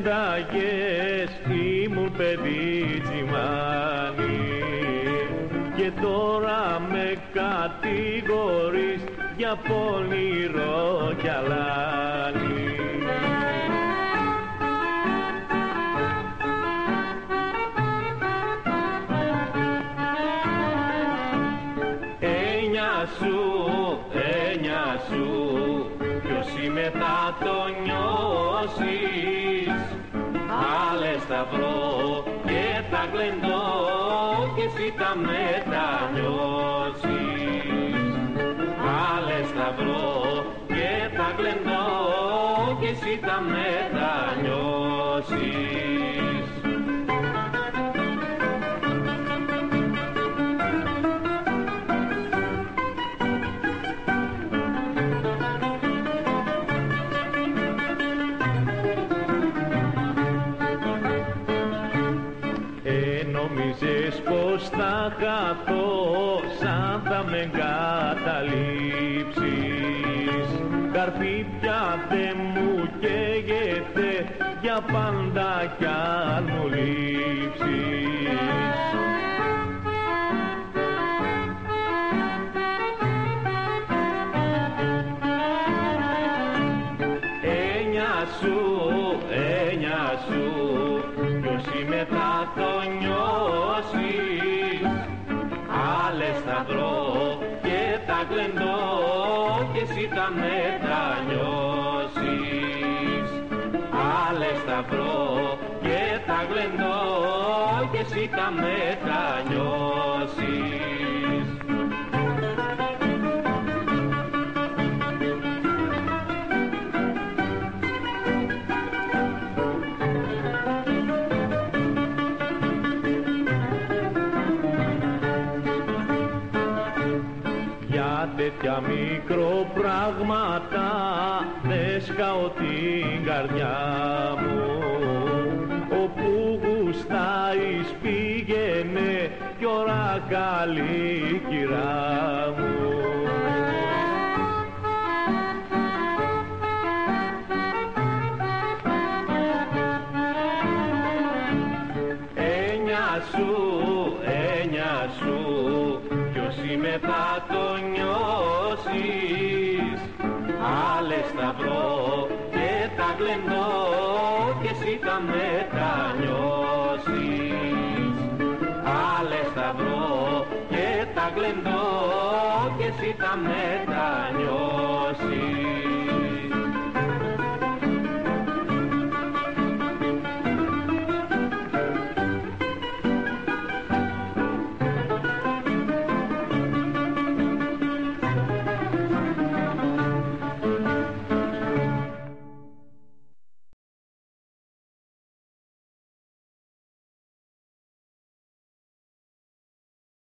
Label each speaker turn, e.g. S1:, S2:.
S1: ένταγες ήμουν παιδί τσιμάνι και τώρα με κατηγορείς για πονηρό κι αλάνι. Έννοια σου, ποιος είμαι θα το νιώσεις. Άλλες θα βρω και θα γλεντώ και εσύ θα μετανιώσεις. Άλλες θα βρω και θα γλεντώ και εσύ θα μετανιώσεις. Νομίζεις πως θα χαθώ σαν θα με εγκαταλείψεις. Καρφί πια δε μου καίγεται για πάντα κι αν μου λείψεις. Έννοια σου, ποιος είμαι θα το νιώσεις. Άλλες θα βρω και θα γλεντώ και εσύ θα μετανιώσεις. Άλλες θα βρω και θα γλεντώ και εσύ θα μετανιώσεις. Τέτοια μικροπράγματα δεν σκάω την καρδιά μου. Όπου γουστάεις πήγαινε κι ώρα καλή κυρά μου. Έννοια σου, ποιος είμαι θα το νιώσεις. Άλλες θα βρω και θα γλεντώ και εσύ θα μετανιώσεις. Άλλες θα βρω και θα γλεντώ και εσύ θα μετανιώσεις.